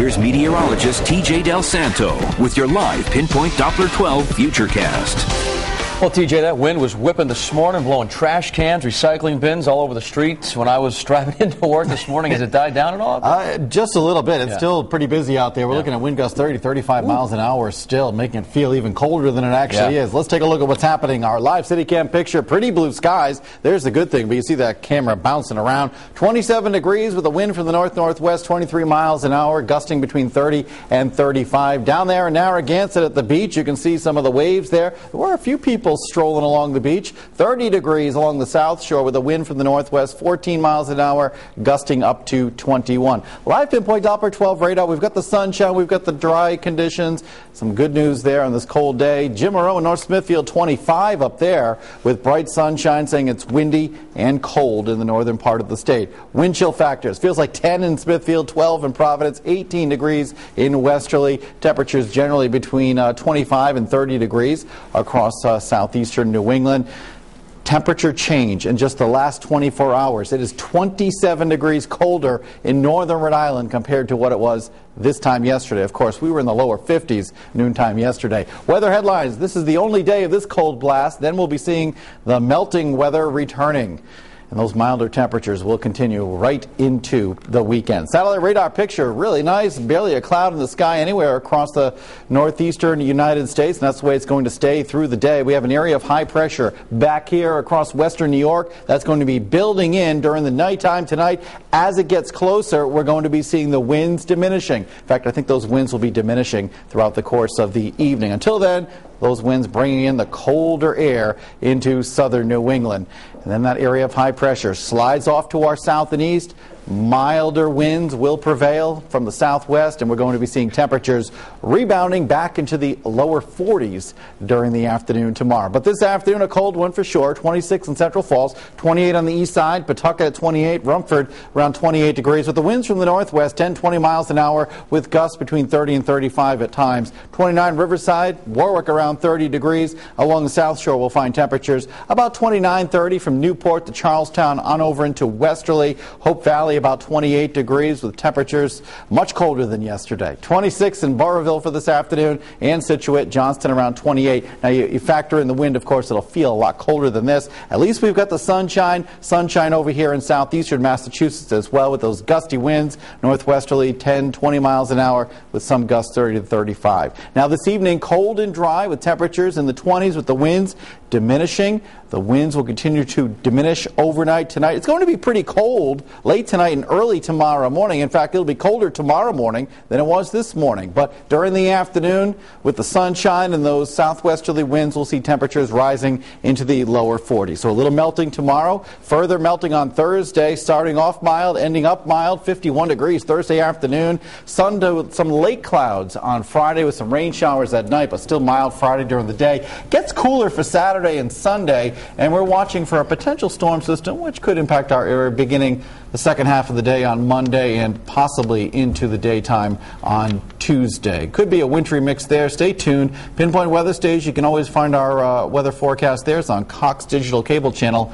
Here's meteorologist TJ Del Santo with your live Pinpoint Doppler 12 Futurecast. Well, TJ, that wind was whipping this morning, blowing trash cans, recycling bins all over the streets when I was driving into work this morning. Has it died down at all? Just a little bit. It's still pretty busy out there. We're looking at wind gusts 30 to 35 miles an hour still, making it feel even colder than it actually is. Let's take a look at what's happening. Our live city cam picture, pretty blue skies. There's the good thing, but you see that camera bouncing around. 27 degrees with a wind from the north-northwest, 23 miles an hour, gusting between 30 and 35. Down there in Narragansett at the beach, you can see some of the waves there. There were a few people strolling along the beach. 30 degrees along the south shore with a wind from the northwest, 14 miles an hour, gusting up to 21. Live Pinpoint Doppler 12 radar. We've got the sunshine, we've got the dry conditions. Some good news there on this cold day. Jim Moreau in North Smithfield, 25 up there with bright sunshine, saying it's windy and cold in the northern part of the state. Wind chill factors. Feels like 10 in Smithfield, 12 in Providence, 18 degrees in Westerly. Temperatures generally between 25 and 30 degrees across southeastern New England. Temperature change in just the last 24 hours. It is 27 degrees colder in northern Rhode Island compared to what it was this time yesterday. Of course, we were in the lower 50s noontime yesterday. Weather headlines. This is the only day of this cold blast. Then we'll be seeing the melting weather returning. And those milder temperatures will continue right into the weekend. Satellite radar picture, really nice. Barely a cloud in the sky anywhere across the northeastern United States. And that's the way it's going to stay through the day. We have an area of high pressure back here across western New York. That's going to be building in during the nighttime tonight. As it gets closer, we're going to be seeing the winds diminishing. In fact, I think those winds will be diminishing throughout the course of the evening. Until then, those winds bringing in the colder air into southern New England. And then that area of high pressure slides off to our south and east. Milder winds will prevail from the southwest, and we're going to be seeing temperatures rebounding back into the lower 40s during the afternoon tomorrow. But this afternoon, a cold one for sure. 26 in Central Falls, 28 on the east side, Pawtucket at 28, Rumford around 28 degrees with the winds from the northwest, 10-20 miles an hour with gusts between 30 and 35 at times. 29 Riverside, Warwick around 30 degrees. Along the south shore, we'll find temperatures about 29-30 from Newport to Charlestown on over into Westerly. Hope Valley about 28 degrees with temperatures much colder than yesterday. 26 in Burrillville for this afternoon, and Scituate, Johnston around 28. Now you factor in the wind, of course, it'll feel a lot colder than this. At least we've got the sunshine over here in southeastern Massachusetts as well with those gusty winds, northwesterly 10-20 miles an hour with some gusts 30 to 35. Now this evening, cold and dry with temperatures in the 20s with the winds diminishing. The winds will continue to diminish overnight tonight. It's going to be pretty cold late tonight and early tomorrow morning. In fact, it'll be colder tomorrow morning than it was this morning. But during the afternoon, with the sunshine and those southwesterly winds, we'll see temperatures rising into the lower 40s. So a little melting tomorrow, further melting on Thursday, starting off mild, ending up mild, 51 degrees Thursday afternoon. Sun to some late clouds on Friday with some rain showers at night, but still mild Friday during the day. Gets cooler for Saturday and Sunday, and we're watching for a potential storm system which could impact our area beginning the second half of the day on Monday and possibly into the daytime on Tuesday. Could be a wintry mix there. Stay tuned. Pinpoint Weather Stage, you can always find our weather forecast there. It's on Cox Digital Cable Channel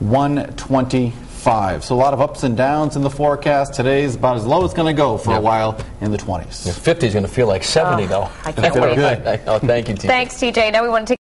125. So a lot of ups and downs in the forecast. Today's about as low as it's going to go for a while in the 20s. 50 is going to feel like 70, though. I can't wait. Good. Thank you, TJ. Thanks, TJ. Now we want to take